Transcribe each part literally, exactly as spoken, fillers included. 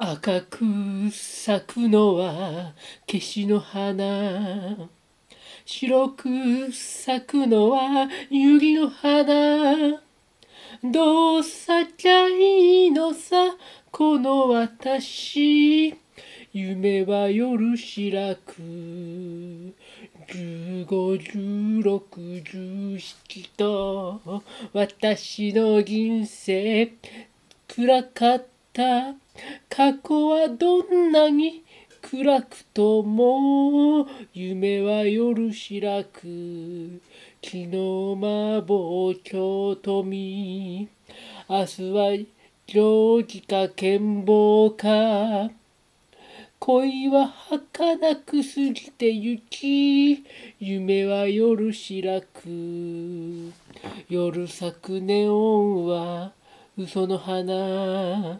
赤く咲くのはケシの花。白く咲くのは百合の花。どう咲きゃいいのさ、この私。夢は夜白く。十五、十六、十七と私の人生暗かった。過去はどんなに暗くとも夢は夜白く。昨日麻婆今日富。明日は定規か剣謀か。恋は儚く過ぎてゆき。夢は夜白く。夜咲くネオンは嘘の花。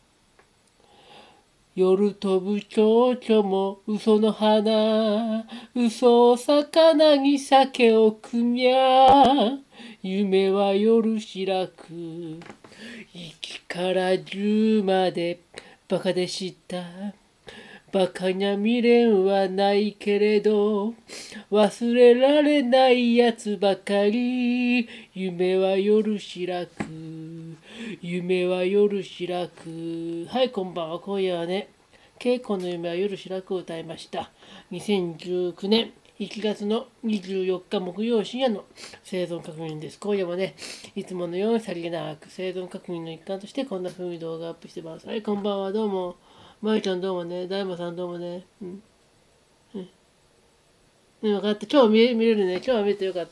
夜飛ぶ蝶々も嘘の花。嘘を魚に酒を汲みゃ。夢は夜白く。一から十までバカでした。バカにゃ未練はないけれど、忘れられないやつばかり。夢は夜白く。夢は夜白く。はい、こんばんは。今夜はね、稽古の夢は夜白くを歌いました。にせんじゅうきゅうねんいちがつのにじゅうよっか木曜深夜の生存確認です。今夜もね、いつものようにさりげなく生存確認の一環としてこんな風に動画アップしてます。はい、こんばんは。どうも。まゆちゃんどうもね。大魔さんどうもね。うん。うん。うん、分かった。今日見れ見れるね。今日は見れてよかった。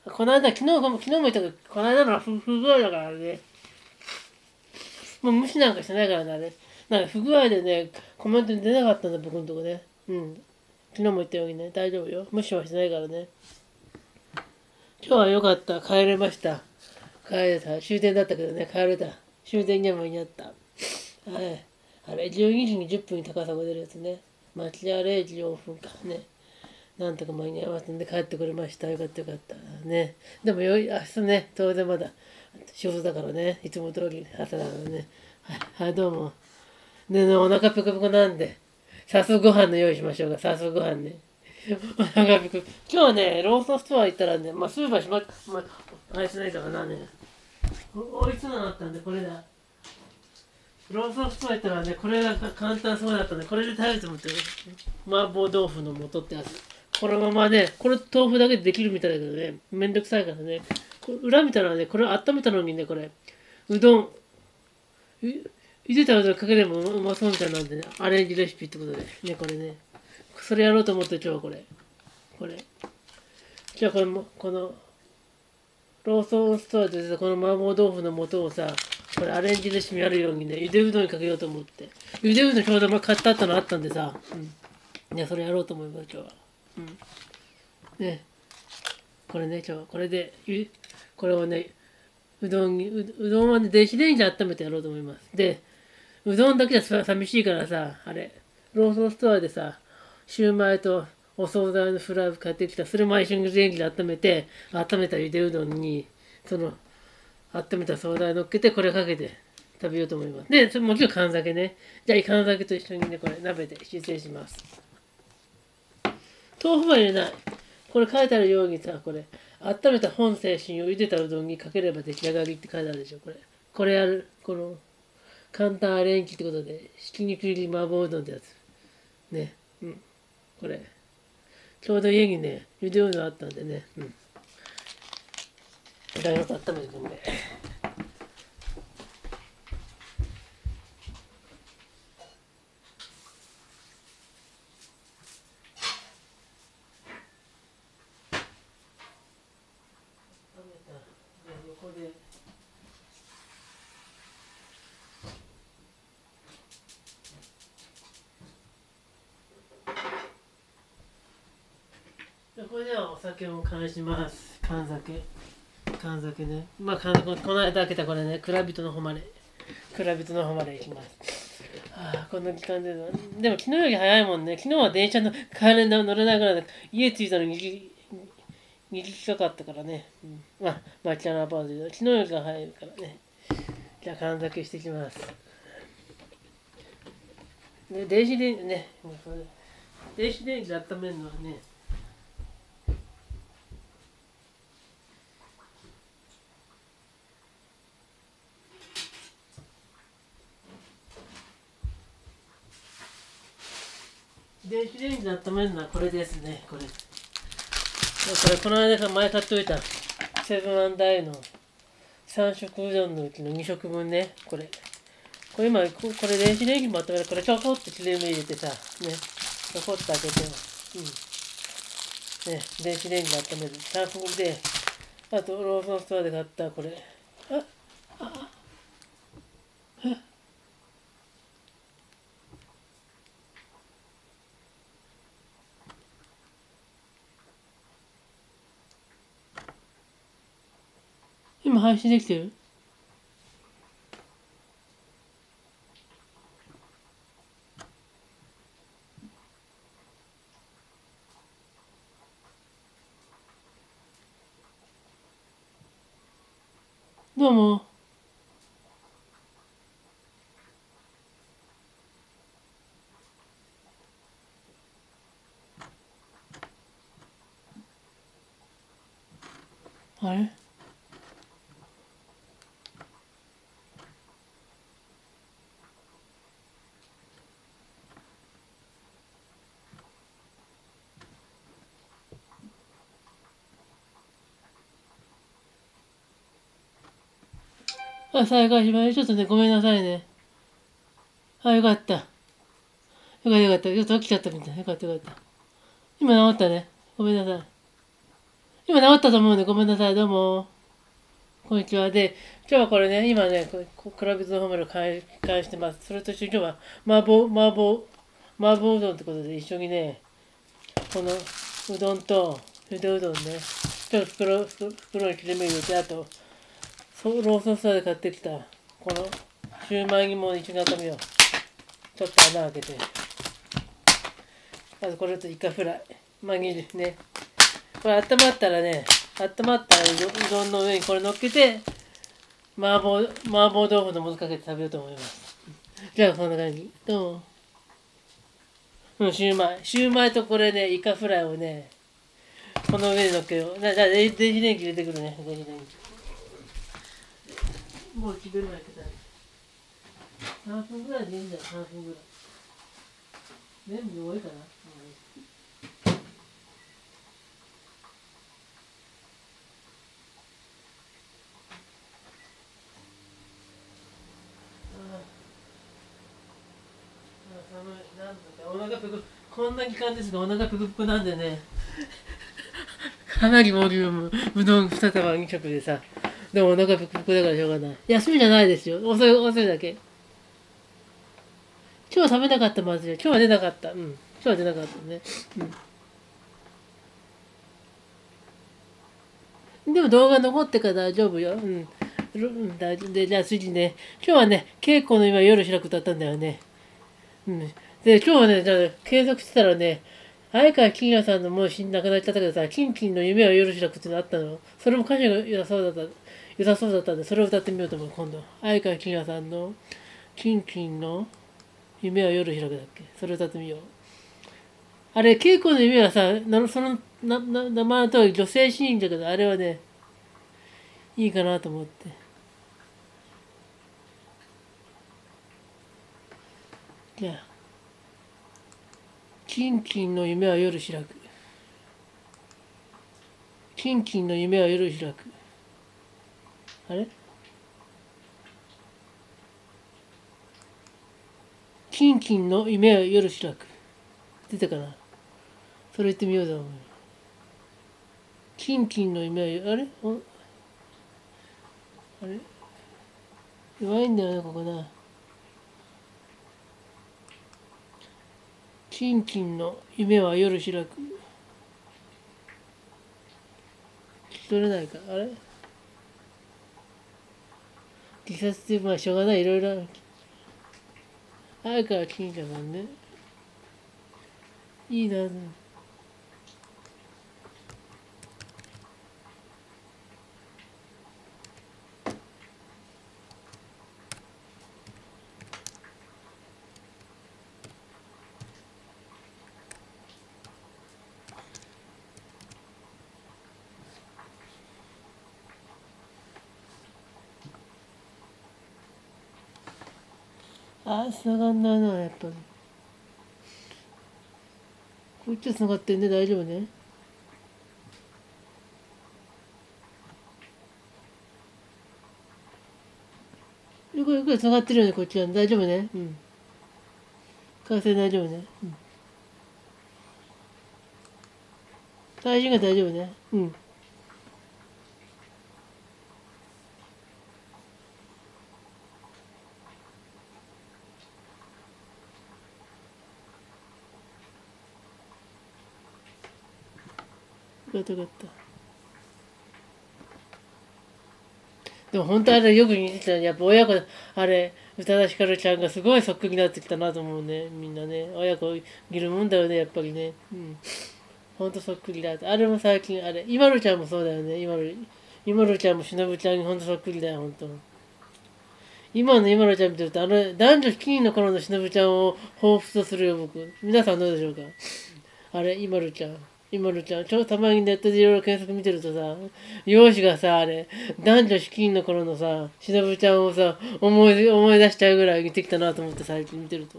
この間、昨日、昨日も言ったけど、この間のは不不具合だからね。もう無視なんかしてないからね、あれ。なんか不具合でね、コメントに出なかったんだ、僕のとこね。うん。昨日も言ったようにね、大丈夫よ。無視はしてないからね。今日はよかった。帰れました。帰れた。終電だったけどね、帰れた。終電には間に合った。はい。あれ、じゅうにじにじゅっぷんに高砂が出るやつね。町屋れいじよんぷんかね。なんとか間に合わせて帰ってくれました。よかったよかった。ね。でもよい、明日ね、当然まだ仕事だからね。いつも通り朝だからね。はい、はい、どうも。ねね、お腹ペコペコなんで、早速ご飯の用意しましょうか。早速ご飯ね。お腹ペコ。今日はね、ローソンストア行ったらね、まあ、スーパーしま、まあ、あれしないからなね。おいしそうなのあったんで、これだ。ローソンストア行ったらね、これが簡単そうだったんで、これで食べてもって麻婆豆腐の素ってやつ。このままね、これ豆腐だけでできるみたいだけどね、めんどくさいからね。裏見たらね、これ温めたのにね、これ、うどん、ゆでたうどんかければうまそうみたいなんでね、アレンジレシピってことで、ね、これね。それやろうと思って今日はこれ。これ。じゃあこれも、この、ローソンストアでこの麻婆豆腐の素をさ、これアレンジレシピあるようにね、ゆでうどんにかけようと思って。ゆでうどんちょうど買ってあったのあったんでさ、うん。ね、それやろうと思います、今日は。うん。ね、これね、今日これで、これをね、うどんに、ううどんはね、電子レンジで温めてやろうと思います。で、うどんだけじゃ寂しいからさ、あれ、ローソンストアでさ、シューマイとお惣菜のフライ買ってきた。それも一緒にレンジで温めて、温めたゆでうどんに、その、温めた惣菜乗っけて、これかけて食べようと思います。で、もちろん缶酒ね。じゃあ、缶酒と一緒にね、これ鍋で修正します。豆腐は入れない。これ書いてあるようにさ、これ、温めた本精神を茹でたうどんにかければ出来上がりって書いてあるでしょ、これ。これやる。この、簡単アレンジってことで、ひき肉入り麻婆うどんってやつ。ね。うん。これ。ちょうど家にね、茹でうどんあったんでね。うん。大学温めてくんで。横で。これではお酒を乾します。缶酒。缶酒ね。まあ、缶酒、この間開けたこれね、蔵人の誉れ。蔵人の誉れいきます。はあ、こんな時間で。でも昨日より早いもんね。昨日は電車の帰れな乗れないぐらいで、家着いたのににじかかったからね。うん、まあ、町屋のアパートで。昨日よりが早いからね。じゃあ、缶酒してきます。 で電子レンジね、電子レンジで温めるのはね、電子レンジで温めるのはこれですね、これ。これ、この間前買っておいたセブンアンダーのさん食うどんのうちのに食分ね、これ。これ今、ここれ電子レンジまとめる、これちょこっと切れ目入れてさ、ね、ちょこっと開けて、うん。ね、電子レンジで温める。さん分で、あとローソンストアで買ったこれ。あ、あ、あ、今配信できてる？どうも。あれ？あ、再開します。ちょっとね、ごめんなさいね。あ、よかった。よかったよかった。ちょっと起きちゃったみたい。よかったよかった。今治ったね。ごめんなさい。今治ったと思うんでごめんなさい。どうも。こんにちは。で、今日はこれね、今ね、こクラビズのホームル返返してます。それと一緒に今日は麻婆、麻婆、麻婆うどんってことで一緒にね、このうどんと、ゆでうどんね、ちょっと袋、袋袋に切れ目入れて、あと、そうローソンストアで買ってきた、このシューマイにも一緒に温めよう。ちょっと穴開けて。まずこれとイカフライ。まあ、いいですね。これ温まったらね、温まったらうどうどんの上にこれ乗っけて、麻婆、麻婆豆腐の素かけて食べようと思います。じゃあ、こんな感じ。どうも。うん、シューマイ。シューマイとこれね、イカフライをね、この上に乗っけよう。じゃあ、電子レンジ入れてくるね。電子レンジ。もう切れないけど。さんぷんぐらいでいいんだよ、さんぷんぐらい。全部多いかな。お腹ぷくこんな時間ですがお腹ぷくぷくなんでねかなりボリュームうどんに束に食でさでもお腹ぷくぷくだからしょうがない休みじゃないですよ遅い遅いだけ今日食べなかったまずい今日は出なかったうん今日は出なかったねうんでも動画残ってから大丈夫ようんうん大丈夫でじゃあ次ね今日はね稽古の今夜開く歌ったんだよねうんで今日はねじゃあ検索してたらね相川金也さんのもう死ん亡くなっちゃったけどさ、キンキンの夢は夜開くってのあったの。それも歌詞が良さそうだった、良さそうだったんで、それを歌ってみようと思う、今度。相川金也さんのキンキンの夢は夜開くだっけそれを歌ってみよう。あれ、稽古の夢はさ、なそのなな名前の通り女性シーンだけど、あれはね、いいかなと思って。じゃあ、キンキンの夢は夜開く。キンキンの夢は夜開く。あれキンキンの夢は夜開く。出たかなそれ言ってみようと思う。キンキンの夢は、あれあれ弱いんだよね、ここな。キンキンの夢は夜開く。聞き取れないかあれ自殺ってまあしょうがない、いろいろある。相川金也さんね。いいな。 ああ、繋がんないな、やっぱり。こっちは繋がってんね、大丈夫ね。よくよく繋がってるよね、こっちは。大丈夫ね。うん。回線大丈夫ね。うん。最新が大丈夫ね。うん。よかったよかった。でも本当あれよく似てた。やっぱ親子、あれ、宇多田ヒカルちゃんがすごいそっくりになってきたなと思うね。みんなね。親子いるもんだよね、やっぱりね。うん。ほんとそっくりだって。あれも最近、あれ、今るちゃんもそうだよね。今る、今るちゃんもしのぶちゃんにほんとそっくりだよ、ほんと。今の今のちゃん見てると、あの、男女七人の頃のしのぶちゃんを彷彿とするよ、僕。皆さんどうでしょうか。あれ、今るちゃん。今るちゃん。ちょ、たまにネットでいろいろ検索見てるとさ、容姿がさ、あれ、男女七人の頃のさ、しのぶちゃんをさ、思い、思い出しちゃうぐらい似てきたなと思って最近見てると。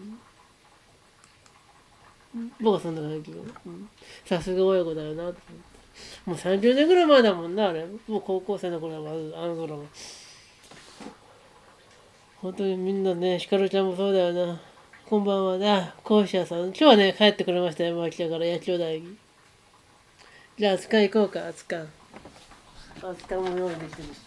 僕はそんな感じよ。うん、さすが親子だよなと思って。もうさんじゅうねんぐらい前だもんな、あれ。もう高校生の頃はまず、あの頃も。本当にみんなね、ひかるちゃんもそうだよな。こんばんはね。コーシアさん。今日はね、帰ってくれましたよ、山北から野鳥大に。じゃあ、熱燗行こうか、熱燗。熱燗も用意できてるし。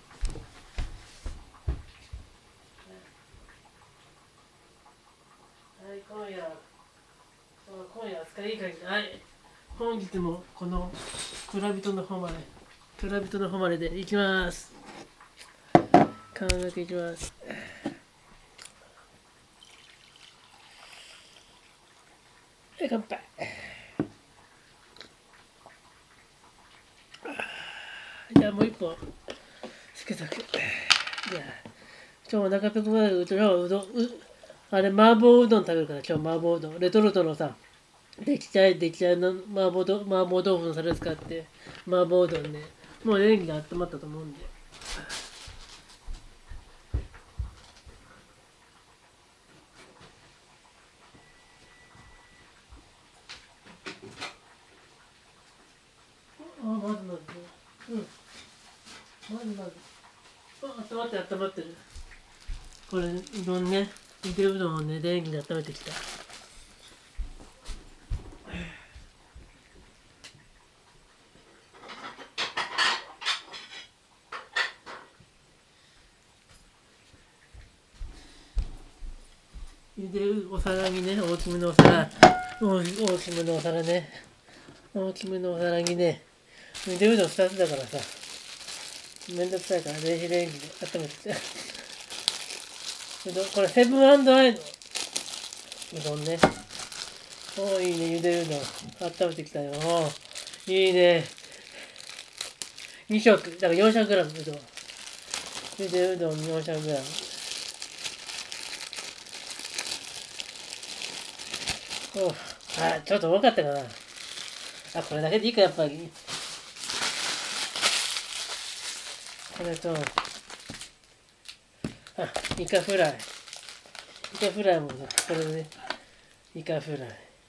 はい、今夜、今夜、熱燗いい感じ。はい。本日もこの蔵人の誉れ、蔵人の誉れでいきます。缶だけいきます。はい、乾杯。じゃあもう一本、すけさく。じゃあ、今日お腹ペコなると、今日うどん、うあれ、麻婆うどん食べるから、今日麻婆うどん。レトルトのさ、できちゃい、できちゃいの麻婆ど麻婆豆腐のタレ使って、麻婆うどんね。もう電気が温まったと思うんで。あ、まずまず。うん。まずまず。あ、温まって温まってる。これ、うどんね。ゆでうどんをね、電気で温めてきた。ゆでお皿にね、大きめのお皿、大大きめのお皿ね、大きめのお皿にね、ゆでうどんふたつだからさ、めんどくさいから電子レンジで温めてきた。うどん、これセブンアイのうどんね。おー、いいね、ゆでうどん。温めてきたよ。おー、いいね。に食、だからよんひゃくグラムうどん。ゆでうどんよんひゃくグラム。おあ、ちょっと多かったかな。あ、これだけでいいか、やっぱり。これと、あ、イカフライ。イカフライもね、これでね。イカフライ。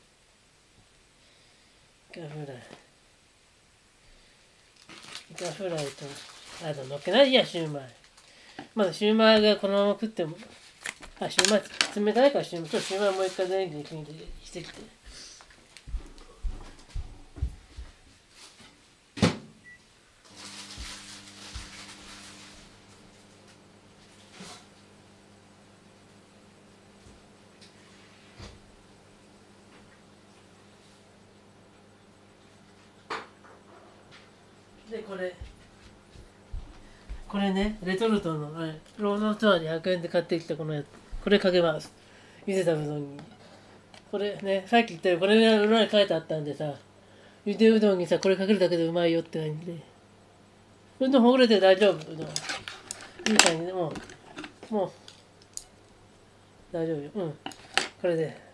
イカフライ。イカフライと、あと乗っけないいや、シューマイ。まずシューマイがこのまま食っても、あ、シューマイ冷たいからシューマイ、ちょっとシューマイもう一回電気でしてきて。で、これ、これね、レトルトの、あれ、ローソンストアでひゃくえんで買ってきたこのやつ。これかけます。ゆでたうどんに。これね、さっき言ったよ、これが裏に書いてあったんでさ、ゆでうどんにさ、これかけるだけでうまいよって感じで。うどんほぐれて大丈夫、うどん。いい感じで、もう、もう、大丈夫よ。うん。これで。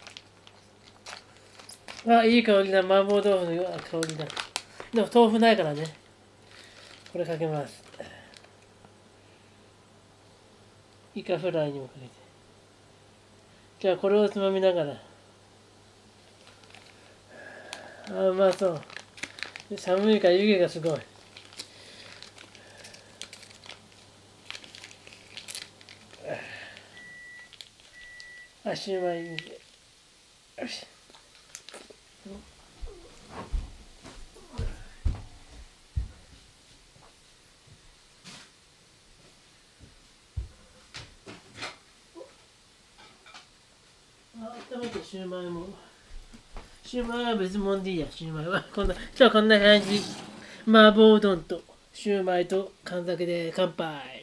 あ、いい香りだ。麻婆豆腐のような香りだ。でも豆腐ないからね。これかけます。イカフライにもかけて。 じゃあこれをつまみながら。あーうまそう。寒いから湯気がすごい。あ、シューマイ。よし。あ、温めてシューマイも。シューマイは別物でいいや、シューマイは。こんな、じゃあこんな感じ。麻婆うどんとシューマイと缶酒で乾杯。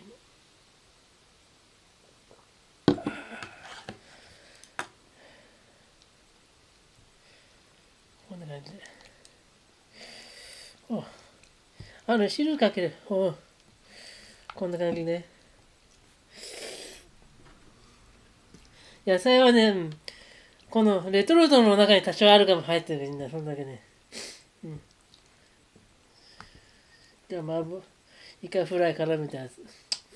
こんな感じで。おあの、汁かける。おこんな感じね。野菜はね、このレトルトの中に多少あるかも入ってるんだ、そんだけね。うん。じゃあ、麻婆、イカフライ絡めたやつ。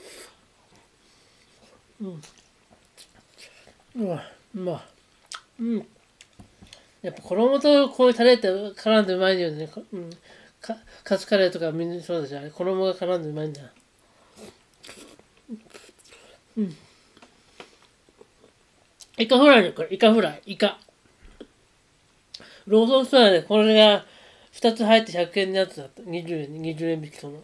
うん。うわ、うまい。うん。やっぱ衣とこういうタレって絡んでうまいよね。うん。かカツカレーとかみんなそうだし、あれ衣が絡んでうまいんだ。うん。イカフライね、これ、イカフライ、イカ。ローソンストアでこれがふたつ入ってひゃくえんのやつだった。にじゅうえん、にじゅうえん引きその。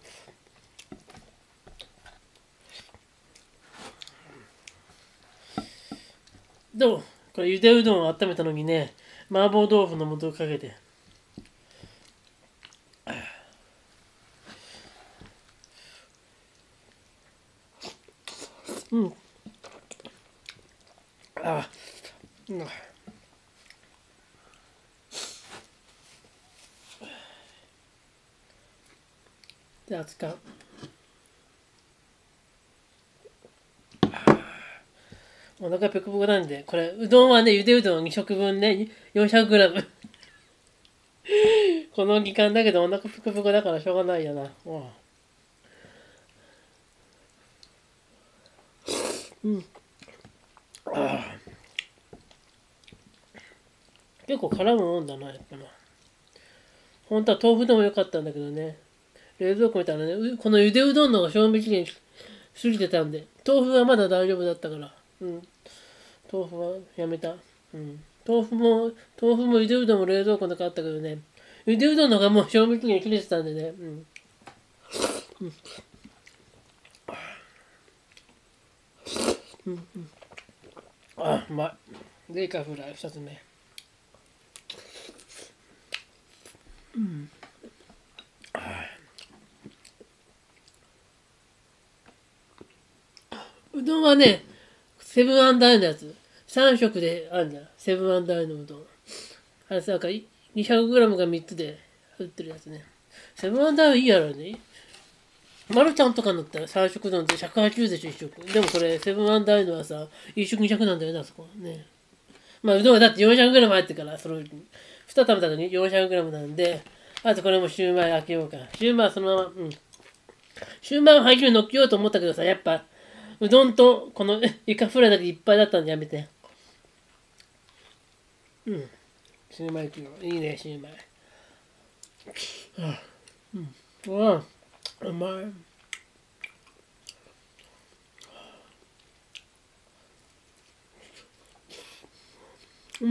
どうこれゆでうどんを温めたのにね、麻婆豆腐の素をかけて。うん。あ、うん。じゃあ使う。お腹ペコペコなんで、これ、うどんはね、ゆでうどんに食分ね、よんひゃくグラム。この時間だけどお腹ペコペコだからしょうがないよな。うん。あ結構絡むもんだな、やっぱな。本当は豆腐でもよかったんだけどね。冷蔵庫見たらね、このゆでうどんのが賞味期限過ぎてたんで、豆腐はまだ大丈夫だったから。うん。豆腐はやめた。うん。豆腐も、豆腐もゆでうどんも冷蔵庫の中あったけどね、ゆでうどんのがもう賞味期限切れてたんでね。うん。うん。うん。うん、あ、うまい。で、イカフライふたつめ。うん。うどんはね、セブンアンダーのやつ。さん食であるんだよ。セブンアンダーのうどん。あれさ、なんか にひゃくグラム がみっつで売ってるやつね。セブンアンダーいいやろね。マルちゃんとかになったらさん食丼ってひゃくはちじゅうでしょ、いっ食。でもこれ、セブンアンダーのはさ、いっ食に食なんだよな、そこ。ね。まあ、うどんはだって よんひゃくグラム 入ってるから、そのうちに。に食べたら よんひゃくグラム なんで、あとこれもシューマイ開けようか。シューマイはそのまま、うん。シューマイを初め乗っけようと思ったけどさ、やっぱ、うどんとこのイカフライだけいっぱいだったんでやめて。うん。シューマイいいね、シューマイ。はあ、うん。うわうまい。うん。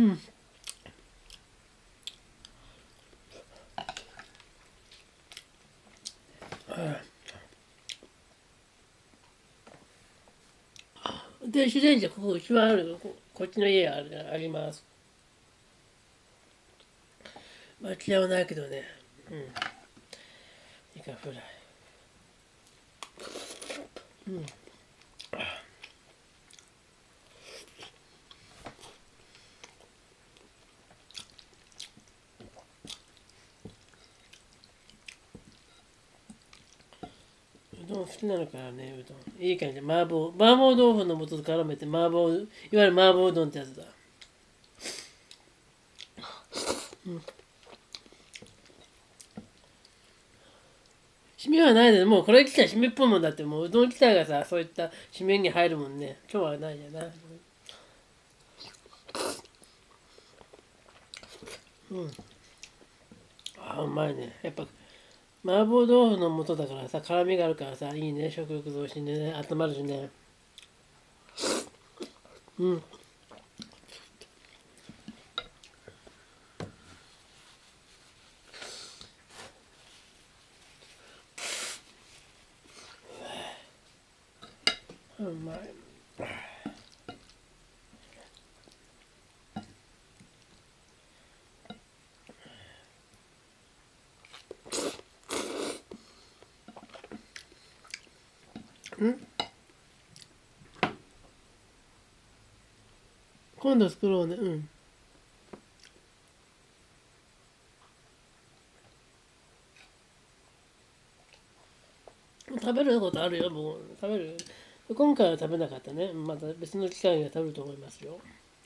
電子レンジ、ここ、うちはある、ここっちの家あるあります。間違いはないけどね。うん。イカフライ。うん。うどん好きなのからね、うどん。いい感じで、麻婆、麻婆豆腐の素と絡めて、麻婆、いわゆる麻婆うどんってやつだ。うん。締めはないで、もうこれ来たら締めっぽいもんだって、もううどん自体がさ、そういった締めに入るもんね。今日はないじゃな。 うん。あ、うまいね。やっぱ麻婆豆腐の素だからさ、辛みがあるからさ、いいね。食欲増進でね、温まるしね。うん。うまい。ん今度作ろうね。うん。食べることあるよ、もう。食べる。今回は食べなかったね。また別の機会が食べると思いますよ。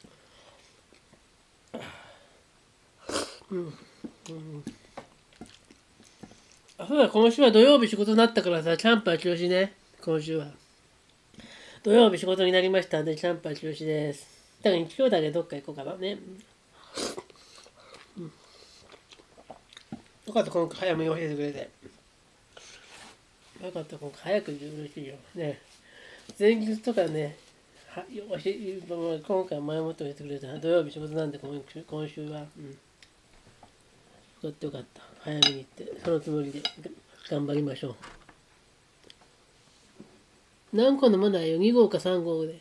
うん。うん。あ、そうだ、今週は土曜日仕事になったからさ、キャンプは中止ね。今週は。土曜日仕事になりましたんで、キャンプは中止です。だから日曜だけどっか行こうかなね。うん。よかった、今回早めに教えてくれて。よかった、今回早く言う嬉しいよ。ね。前日とかね、は教え今回前もって言ってくれた。土曜日仕事なんで今週今週は。うん。よかったよかった。早めに行って、そのつもりで頑張りましょう。何個飲まないよ、に合かさん合で。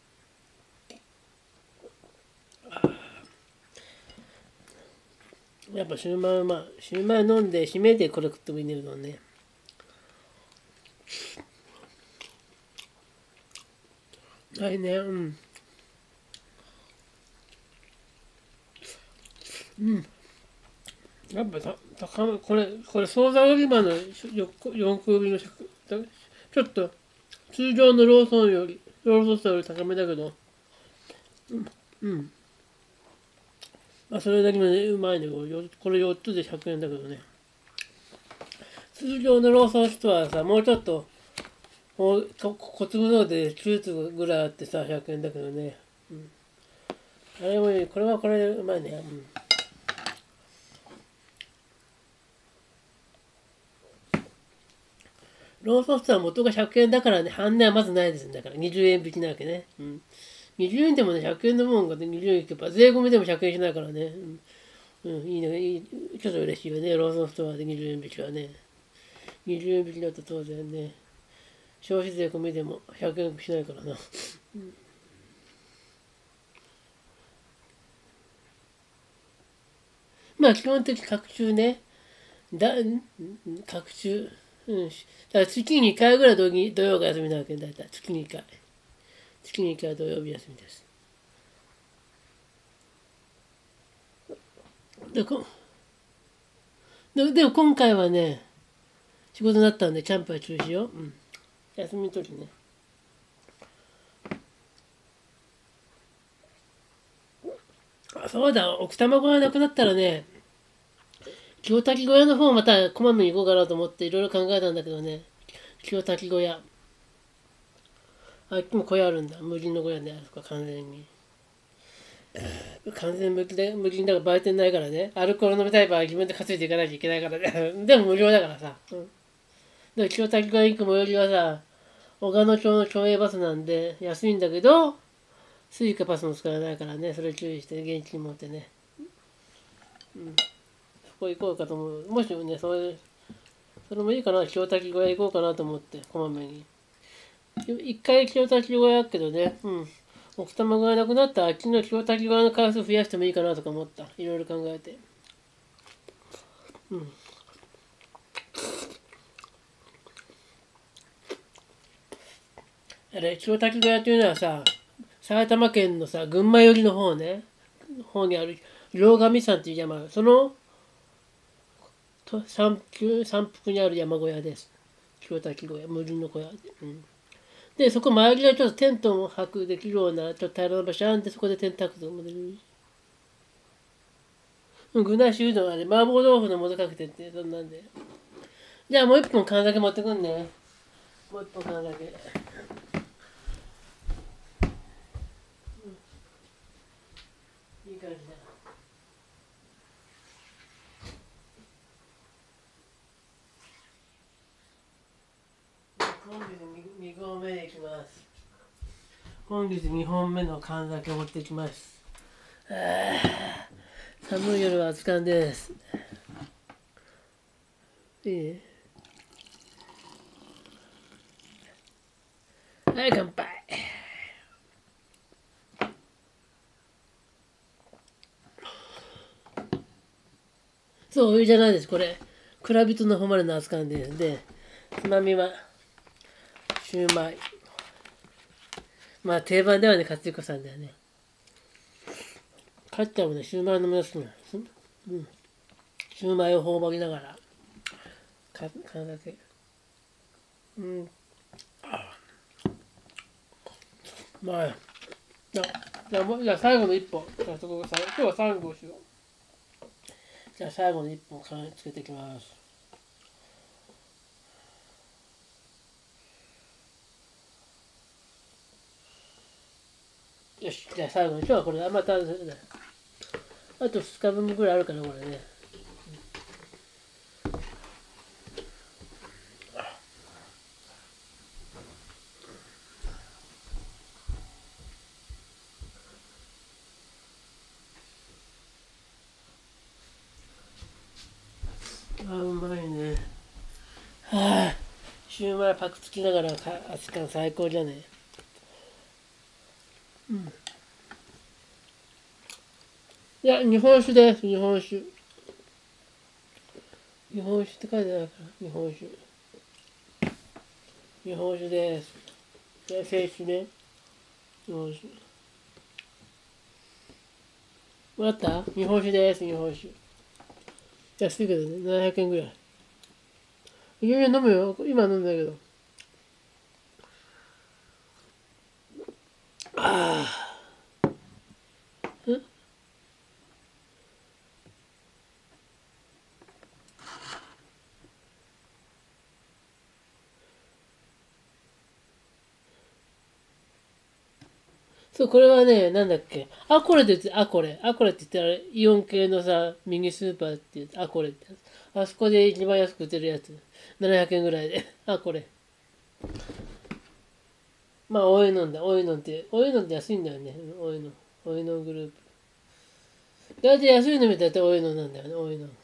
やっぱシューマイはまあ、シューマイ飲んで締めてこれ食ってもいいねるのね。はいね、うん。うん。やっぱた高め、これ、これ、惣菜売り場のよん個売りのちょっと通常のローソンより、ローソンスターより高めだけど、うん。うん。まあ、それだけのね、うまいね。これよっつでひゃくえんだけどね。通常のローソンストアはさ、もうちょっと、もう小粒のできゅう粒ぐらいあってさ、ひゃくえんだけどね。うん。あれもいい。これはこれでうまいね。うん。ローソンストアは元がひゃくえんだからね、半値はまずないですんだから、にじゅうえん引きなわけね。うん。にじゅうえんでもね、ひゃくえんのもんがにじゅうえんいけば、税込みでもひゃくえんしないからね。うん、うん、いいね、いい。ちょっと嬉しいよね、ローソンストアでにじゅうえん引きはね。にじゅうえん引きだと当然ね、消費税込みでもひゃくえんしないからな。うん、まあ基本的各週ね、だ各週、うん、だから月にかいぐらい土土曜が休みなわけだいたい月にかい。月にかい土曜日休みです。でこででも今回はね、仕事になったんで、キャンプは中止よ。うん。休みの時ね。あ、そうだ、奥多摩小屋なくなったらね、清滝小屋の方またこまめに行こうかなと思っていろいろ考えたんだけどね。清滝小屋。あっちも小屋あるんだ。無人の小屋ね、あそこ完全に。完全無人で、無人だから売店ないからね。アルコール飲みたい場合は自分で担いでいかなきゃいけないからね。でも無料だからさ。うん。でも清滝小屋行く最寄りはさ、小鹿野町の町営バスなんで安いんだけど、スイカパスも使わないからね、それ注意して現金持ってね。うん。そこ行こうかと思う。もしもね、それ、それもいいかな、清滝小屋行こうかなと思って、こまめに。一回清滝小屋やけどね、うん。奥多摩がなくなったらあっちの清滝小屋の回数増やしてもいいかなとか思った。いろいろ考えて。うん。あれ、清滝小屋っていうのはさ、埼玉県のさ、群馬寄りの方ね、方にある、両神山っていう山、そのと山腹山腹にある山小屋です。清滝小屋、無人の小屋で。うん、で、そこ周りがちょっとテントも泊できるような、ちょっと平らな場所あるんで、そこでテント泊とかもできる。うん、具なしうどんあれ、麻婆豆腐の素かけてって、そんなんで。じゃあもう一本缶だけ持ってくんね。もう一本缶だけ。いい感じだ。 本日にほんめの缶酒を持ってきます。寒い夜は熱燗です。いいね。はい、乾杯。そう、お湯じゃないです。これ、蔵人の誉れの熱燗です。で、つまみは、シューマイ。まあ、定番ではね、勝彦さんだよね。勝っちゃんもね、シューマイ飲みやすくなる。うん。シューマイを頬張りながら、か、缶酒。うん。まあ、じゃあ、じゃあ、じゃあ最後の一本。じゃあそこがさ、今日は最後しよう。じゃあ最後の一本つけていきます。よし、じゃあ最後に今日はこれで、あ、また、あとふつかぶんぐらいあるかな、これね。あ、うまいね。はあ、シューマイパクつきながら熱燗最高じゃね。うん。いや、日本酒です、日本酒。日本酒って書いてないから、日本酒。日本酒です。で、清酒ね。日本酒。わかった？日本酒です、日本酒。安いけどね、ななひゃくえんぐらい。牛乳飲むよ。今飲んだけど。ああ。んそう、これはね、なんだっけ。アコレって言って、アコレ。アコレって言ったら、イオン系のさ、ミニスーパーって言って、アコレってやつ。あそこで一番安く売ってるやつ。ななひゃくえんぐらいで。アコレ。まあ、お湯飲んだ。お湯飲んで、お湯飲んで安いんだよね。お湯の。お湯のグループ。だいたい安いの見たらお湯飲んなんだよね。お湯の。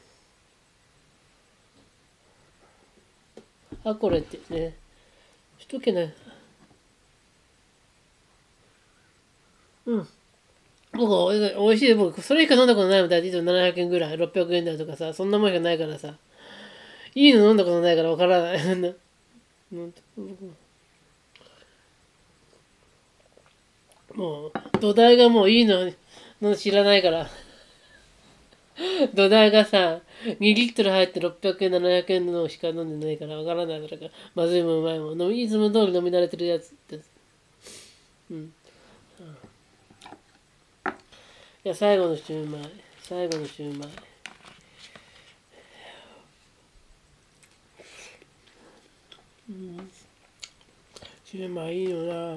アコレってね。しとけない。うん。僕、おいしい。僕、それ以下飲んだことないもん。だいたいななひゃくえんぐらい。ろっぴゃくえん台とかさ、そんなもんしかないからさ。いいの飲んだことないからわからない。もう、土台がもういいのの知らないから。土台がさ、にリットル入ってろっぴゃくえん、ななひゃくえんのしか飲んでないからわからないから、まずいもんうまいもん。飲みいつも通り飲み慣れてるやつって。うん。いや、最後のシューマイ。最後のシューマイ。うん。シューマイいいよな。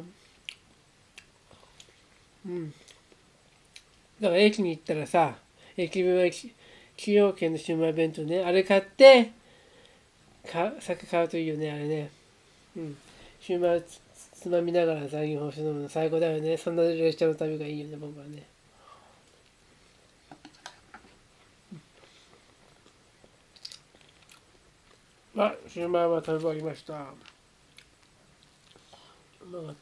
うん。だから駅に行ったらさ、駅弁は崎陽軒のシウマイ弁当ね、あれ買って、か酒買うといいよね、あれね。うん。シウマイつつまみながらさ、日本酒飲むの最高だよね。そんな列車の旅がいいよね、僕はね。あ、シウマイは食べ終わりました。うまかった。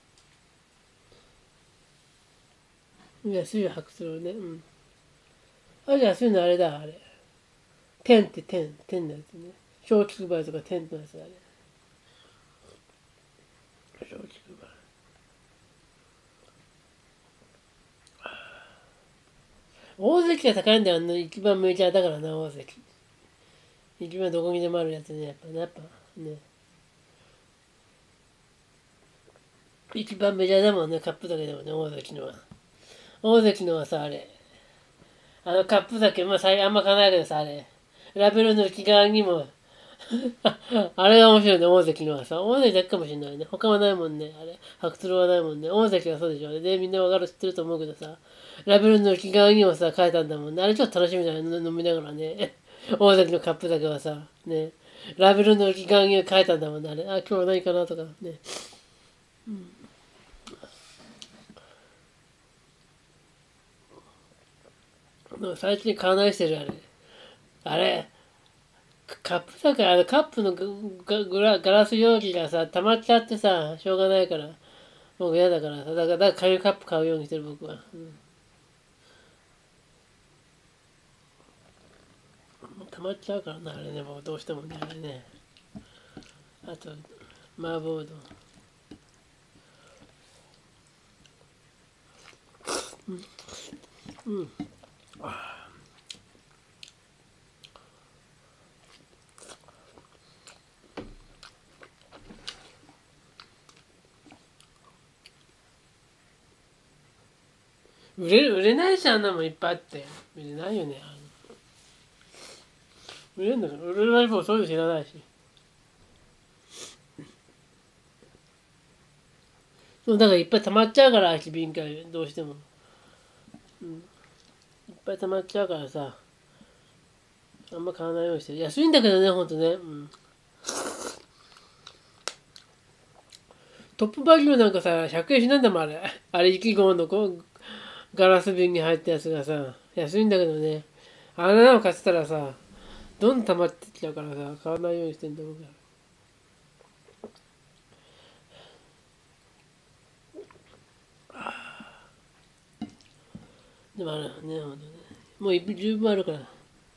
安い白鳥ね。うん。あ、じゃあ安いのあれだ、あれ。天って天、天のやつね。小菊梅とか天のやつだね。小菊梅。大関が高いんだよ、あの一番メジャーだからな、大関。一番どこにでもあるやつね、やっぱね、やっぱね。一番メジャーだもんね、カップ酒でもね、大関のは。大関のはさ、あれ。あのカップ酒、まあ、あんま買わないけどさ、あれ。ラベルの内側にもあれが面白いね、大関のはさ。大関だけかもしれないね。他はないもんね。あれ。白鶴はないもんね。大関はそうでしょ。で、みんなわかる、知ってると思うけどさ。ラベルの内側にもさ、書いたんだもんね。あれちょっと楽しみだね。飲みながらね。大関のカップ酒はさ、ね。ラベルの内側に書いたんだもんね。あれ。あ、今日は何かなとかね。うん。 もう最近買わないしてるあれ。あれ、カップだから、あのカップのガグラガラス容器がさ、溜まっちゃってさ、しょうがないから、僕嫌だからさ、だから、だから紙カップ買うようにしてる僕は。うん、溜まっちゃうからな、あれね、もうどうしてもね、あれね。あと、麻婆豆腐。うん。売れる、売れないし、あんなもんいっぱいあって。売れないよね。あの売れるんだから、売れない方そういうの知らないし。そうだからいっぱい溜まっちゃうから、空き瓶がどうしても。うん。いっぱい溜まっちゃうからさ、あんま買わないようにしてる。安いんだけどね、ほんとね。うん。トップバリューなんかさ、ひゃくえんしないんだもん、あれ。あれ、意気込んのこうガラス瓶に入ったやつがさ、安いんだけどね。あんなの買ってたらさ、どんどん溜まってっちゃうからさ、買わないようにしてんだ僕は。でもあれね、ほんとね。もう十分あるから。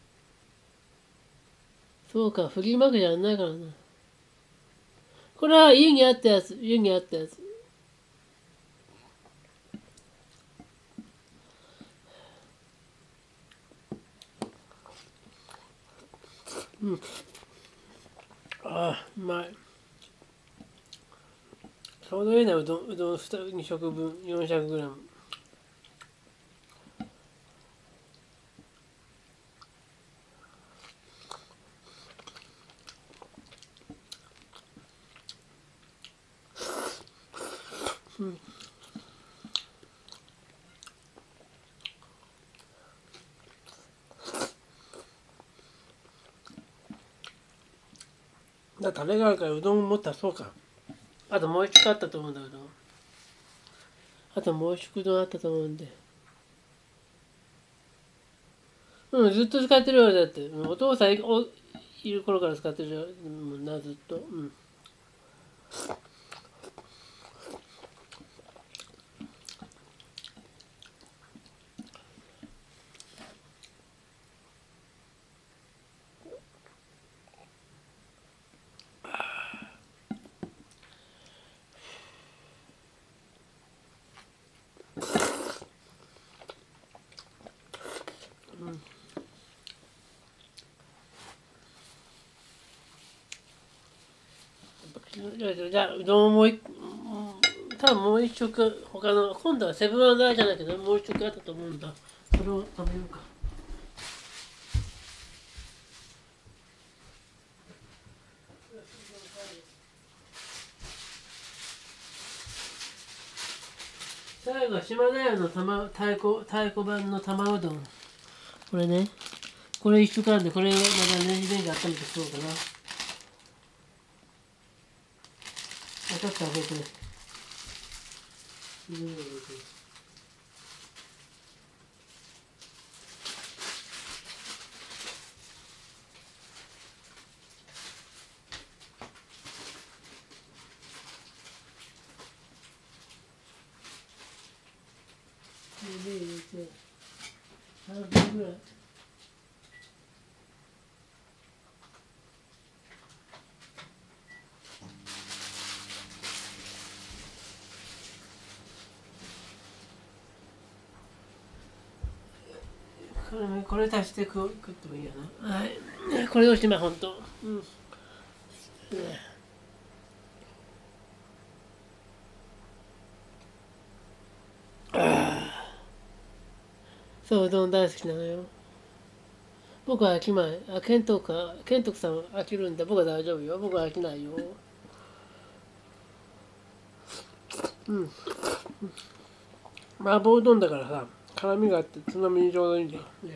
そうか、フリーマークじゃないからな。これは家にあったやつ、家にあったやつ。うん。ああ、うまい。ちょうどいいな、うどん、うどんに食分、よんひゃくグラム。うん。だタレがあるからうどん持ったらそうか。あともう一個あったと思うんだけど。あともう一個うどんあったと思うんで。うん、ずっと使ってるよ、だって。お父さんいおいる頃から使ってるよ。もうな、ずっと。うん。じゃあ、じゃあうどんもう一、多分もう一食、他の、今度はセブンアイじゃないけど、もう一食あったと思うんだ。それを食べようか。最後は島根屋の玉太鼓太鼓判の玉うどん。これね。これ一食あるんで、これまた電子レンジ温めて作ろうかな。あ、ちょっと開けて。うん。入れて、半分ぐらい。これ、これ足して食食ってもいいよな。はい。これおしまい、ほんと。うん。そう、うどん大好きなのよ。僕は飽きまい。あ、ケントか、ケントさん飽きるんだ。僕は大丈夫よ。僕は飽きないよ。うん。麻婆うどんだからさ、辛みがあってつまみにちょうどいいんだよ。ね、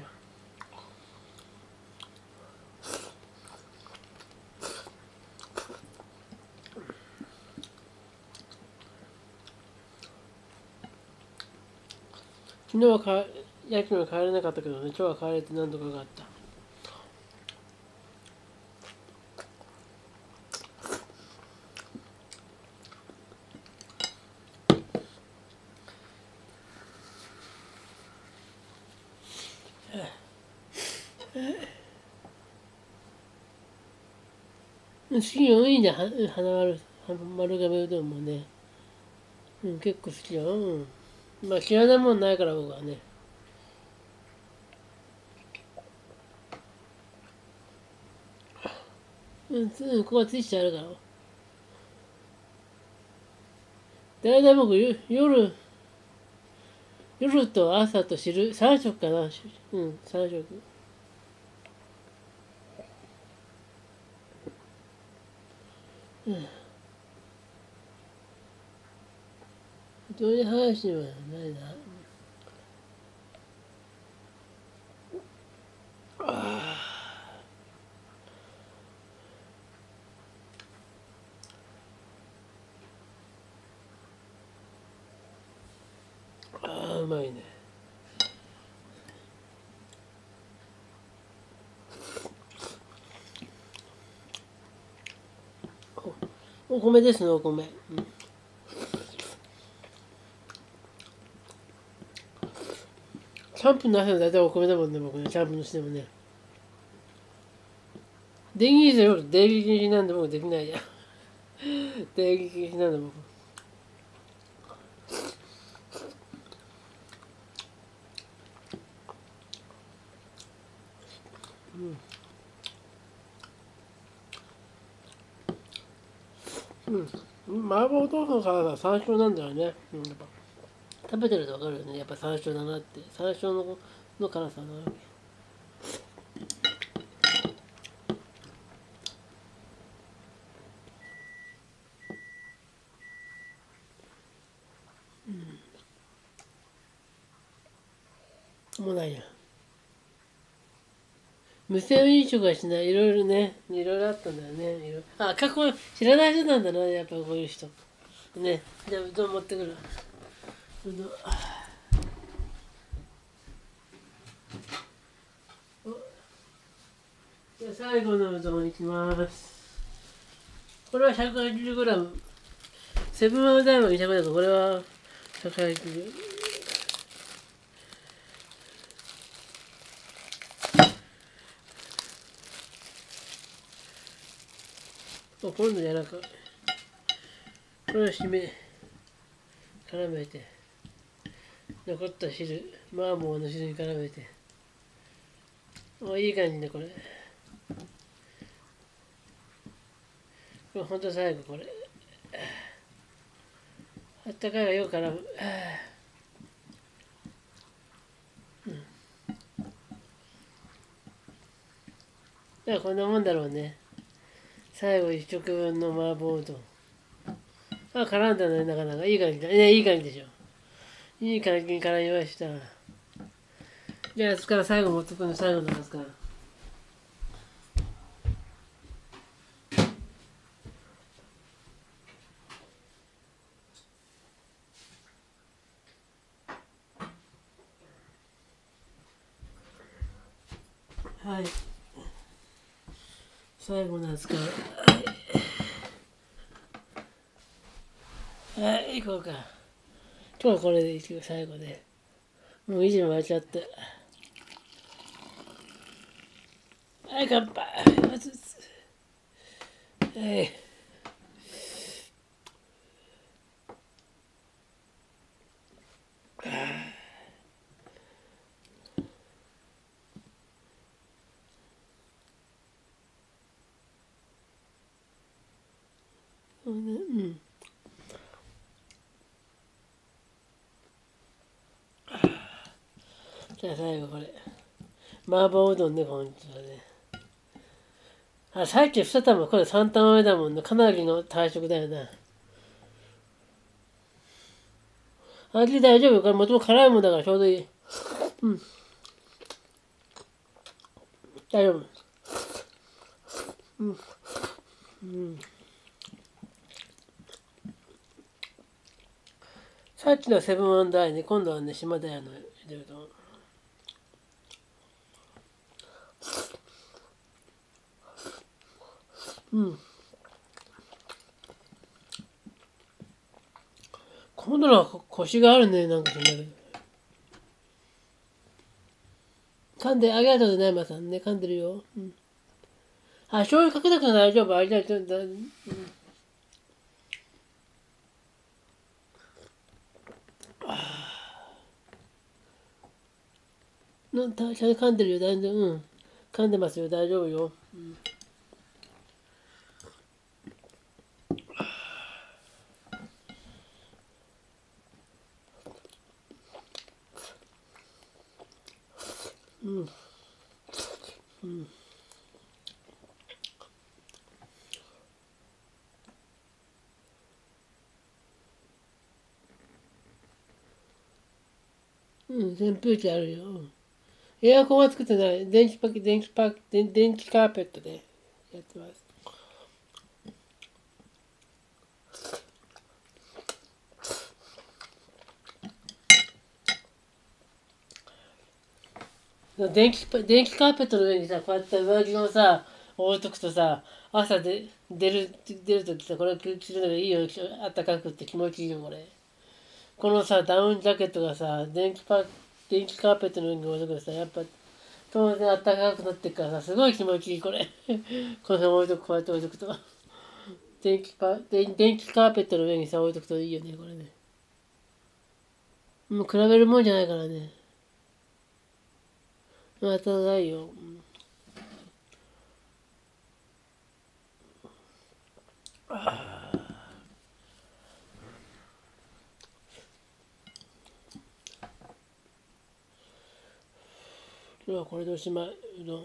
昨日はか焼きも帰れなかったけどね、今日は帰れて何とかよかった。好きよ、いいね、は花丸、丸亀うどんもね。うん、結構好きよ。うん。まあ嫌いなもんないから僕はね。うん、うん、ここはついてあるから。だいたい僕、夜、夜と朝と昼、さん食かな。うん、さん食。うん。同時配信はないな。ああ、うまいね。お米ですね、お米。うん、シャンプーの汗は大体お米だもんね、僕ね。シャンプーのしてもね。電気で僕、電気禁止なんで僕できないや。電気禁止なんで僕。うん。麻婆豆腐の辛さは山椒なんだよね。うん、やっぱ食べてるとわかるよね。やっぱ山椒だなって。山椒のの辛さなわけ。もうないや。無線飲食はしない。いろいろね。いろいろあったんだよね。いろあ、過去知らない人なんだな。やっぱこういう人。ね。じゃあうどん持ってくる。うどん。じゃあ最後のうどんいきます。これは ひゃくはちじゅうグラム。セブンアイダイヤモンドにひゃくだとこれはひゃくはちじゅう。今度じゃなく、これを締め、絡めて、残った汁、麻婆の汁に絡めて。お、いい感じね、これ。これほんと最後、これ。あったかいがよく絡む。うん。だからこんなもんだろうね。最後一食分の麻婆うどん。あ、絡んだね、なかなか。いい感じだ。ね、いい感じでしょ。いい感じに絡みました。じゃあ、明日から最後持ってくるの、最後のやつから。はい。最後のやつから。はい、行こうか。今日はこれでいく最後で。もう以上巻いちゃって。はい、乾杯。はい。うん。じゃあ最後これ。麻婆うどんね、本当はね。あ、さっき二玉、これ三玉目だもんね。かなりの大食だよな。味大丈夫これもともと辛いもんだからちょうどいい。うん。大丈夫。うん。うん。さっきのセブンアンダーね、今度はね、島田屋の入れると。 うん。今度のは腰があるね、なんかそんだけど。噛んで、ありがとうございます。ね、噛んでるよ。うん。あ、醤油かけなくて大丈夫。あれだ、ちょっと、うん。のたちゃんと噛んでるよ、大丈夫。うん。噛んでますよ、大丈夫よ。うん。うん。うん。うん、扇風機あるよ。うん。エアコンは作ってない。電気パック、電気パック、電電気カーペットでやってます。電気パ、電気カーペットの上にさ、こうやって上着をさ、置いとくとさ、朝で出る、出るときさ、これ着るのがいいよ。あったかくって気持ちいいよ、これ。このさ、ダウンジャケットがさ、電気パ、電気カーペットの上に置いとくとさ、やっぱ、当然あったかくなってっからさ、すごい気持ちいい、これ。この辺置いとく、こうやって置いとくと。電気パ、電電気カーペットの上にさ、置いとくといいよね、これね。もう比べるもんじゃないからね。またないよ。今日はこれでおしまい。うどん。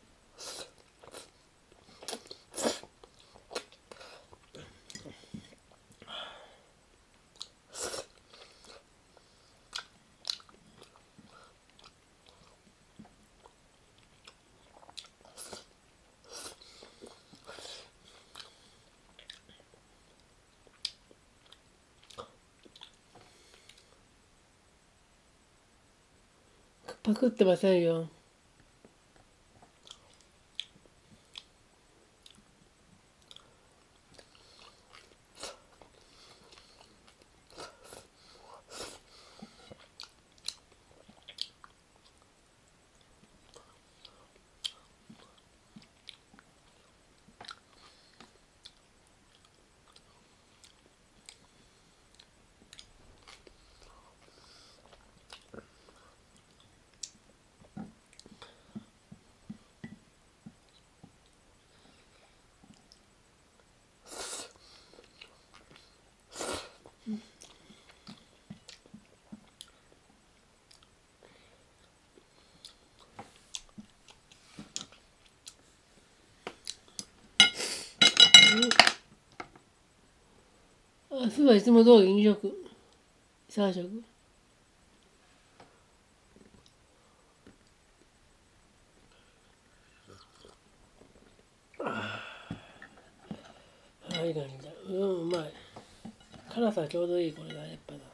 パクってませんよ。明日はいつも通り飲食。さん食。はい、ガニだ。うん、うまい。辛さちょうどいい、これだ、やっぱだ。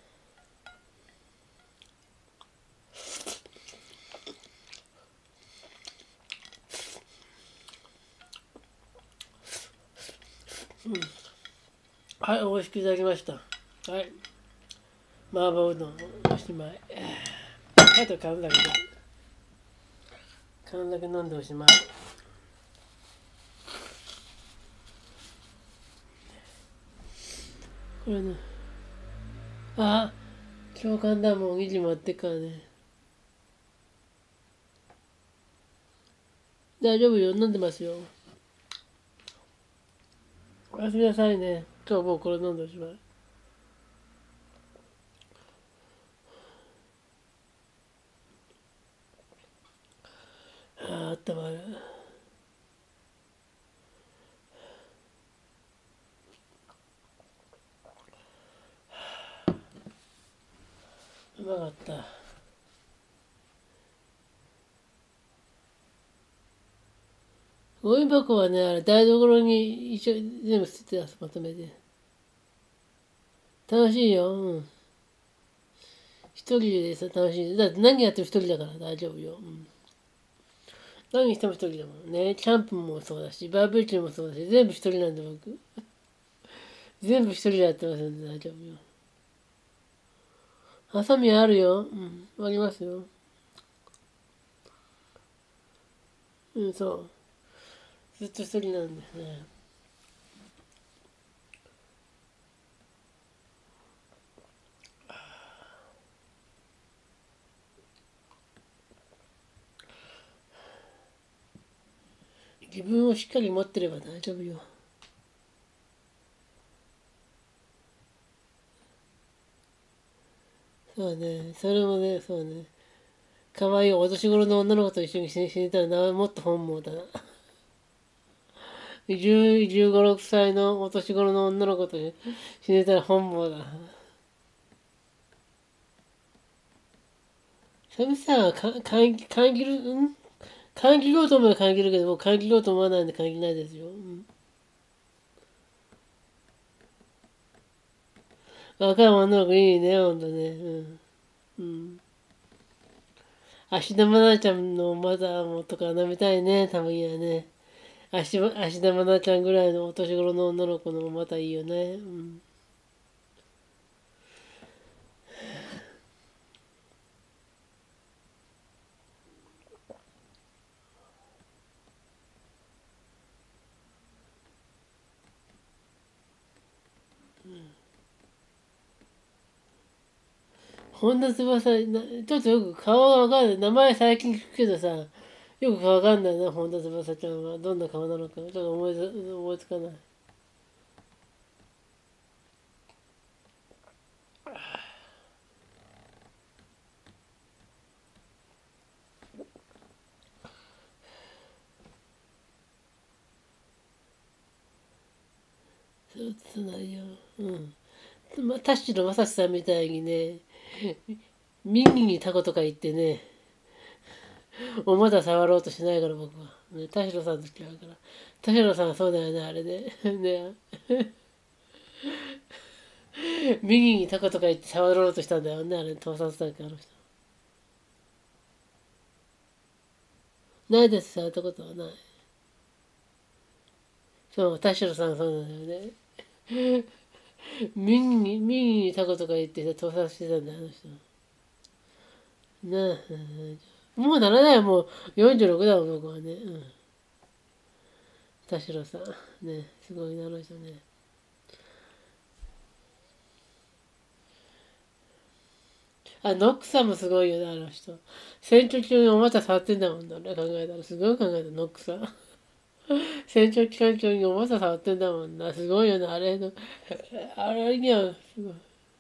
うん。はい、美味しくいただきました。はい。麻婆うどん、おしまい。あと缶だけ。缶だけ飲んでおしまい。これね。あ、今日缶だもん、生地持ってっからね。大丈夫よ、飲んでますよ。おやすみなさいね。今日もうこれ飲んでおしまい。ああ、あったまる。うまかった。ゴミ箱はね、あれ台所に一緒に全部捨ててます、まとめて。楽しいよ。うん。一人でさ、楽しい。だって何やってる一人だから大丈夫よ。うん。 何しても一人だもんね。キャンプもそうだし、バーベキューもそうだし、全部一人なんで僕。全部一人でやってますんで大丈夫よ。ハサミあるよ。うん、ありますよ。うん、そう。ずっと一人なんですね。自分をしっかり持ってれば大丈夫よ。そうね、それもね、そうね。可愛いお年頃の女の子と一緒に死ねたらな、もっと本望だな。じゅう、じゅうご、ろくさいのお年頃の女の子と死ねたら本望だ。それさ、か、感じ、感じる、ん感じようと思えば感じるけど、僕感じようと思わないんで感じないですよ。うん。若い女の子いいね、ほんとね。うん。うん。芦田愛菜ちゃんのマザーもとか舐めたいね、たまにはね。芦芦田愛菜ちゃんぐらいのお年頃の女の子のもまたいいよね。うん。本田翼、なちょっとよく顔がわかんない。名前最近聞くけどさ、よくわかんないな、本田翼ちゃんは。どんな顔なのか。ちょっと思いつ思いつかない。そうつないよ。うん。まあ、田代正史さんみたいにね、右にタコとか言ってね、おまだ触ろうとしないから僕は。ね、田代さんと違うから。田代さんはそうだよね、あれで。ね、右にタコとか言って触ろうとしたんだよね、あれ、盗撮だっけ、あの人。ないです、触ったことはない。そう、田代さんそうなんだよね。右に、右にタコとか言って盗撮してたんだよ、あの人。なあ、もうならないよ、もうよんじゅうろくだもん、僕はね。うん。田代さん。ね、すごいな、あの人ね。あ、ノックさんもすごいよね、あの人。選挙中にお股触ってんだもんな、俺考えたら。すごい考えた、ノックさん。選挙期間中にお股触ってんだもんな。すごいよね、あれの。あれには、すごい。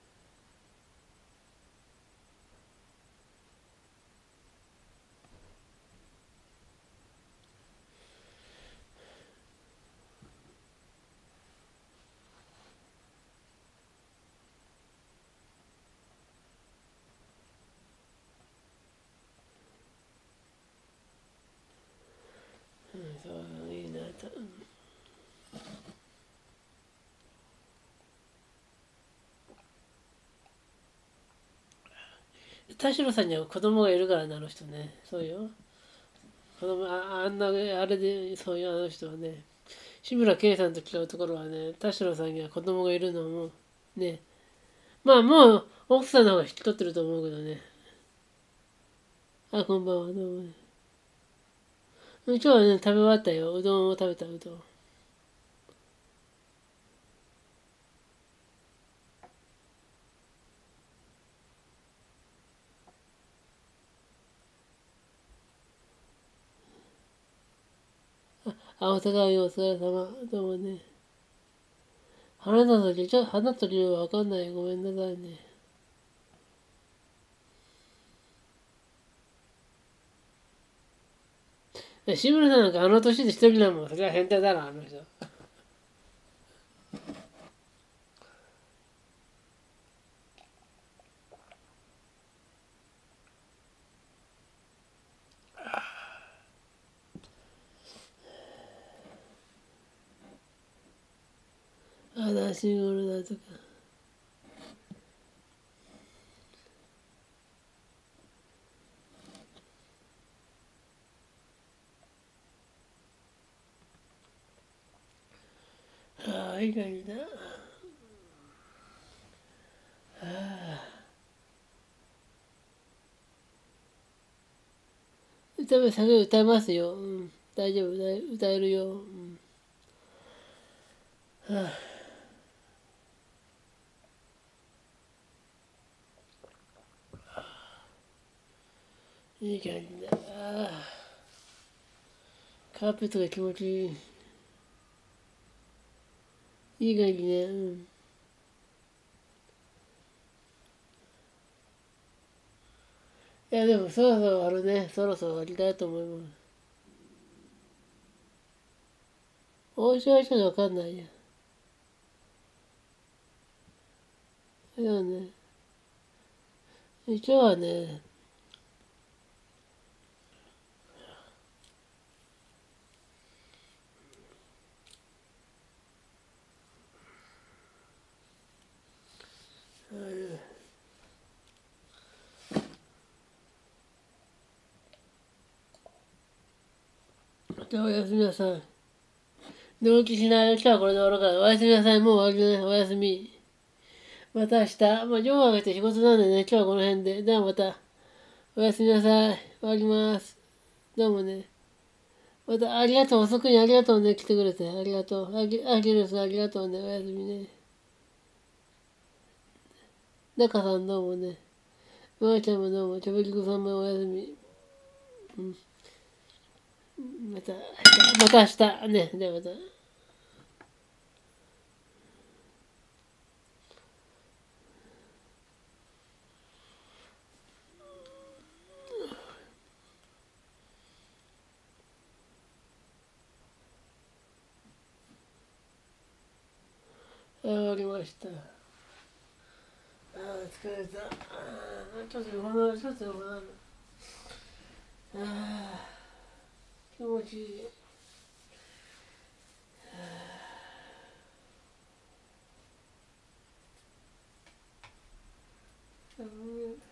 うん、そう、いいな。田代さんには子供がいるからね、あの人ね。そうよ。子供、ああんな、あれで、そういうあの人はね。志村けんさんと違うところはね、田代さんには子供がいるのも、ね。まあもう、奥さんの方が引き取ってると思うけどね。あ、こんばんは、どうもね。今日はね、食べ終わったよ。うどんを食べた、うどん。あ、お互いお疲れ様。どうもね。花とり、ちょ、花とりはわかんない。ごめんなさいね。志村さんなんかあの年で一人だもん。それは変態だろ、あの人。あ、ナシゴロだとか。 いい感じだ。ああ。歌め、先歌いますよ。うん。大丈夫、歌え歌えるよ。うん。はあ、いい感じだ。ああ。カーペットが気持ちいい。いい感じね。うん。いや、でもそろそろ終わるね。そろそろ終わりたいと思います。大城はちょっとわかんないや。でもね、一応はね、じゃあおやすみなさい。寝起きしないよ。今日はこれで終わるから。おやすみなさい。もう終わりね。おやすみ。また明日。まあ、夜が明けて仕事なんでね。今日はこの辺で。ではまた。おやすみなさい。終わります。どうもね。また、ありがとう。遅くにありがとうね。来てくれて。ありがとう。あき、あきるさん、ありがとうね。おやすみね。中さん、どうもね。まーちゃんもどうも。ちょびりこさんもおやすみ。うん。また、また明日。ね。ではまた。終わりました。ああ、疲れた。ああ、ちょっと横なる、ちょっと横なる。ああ、気持ちいい。うん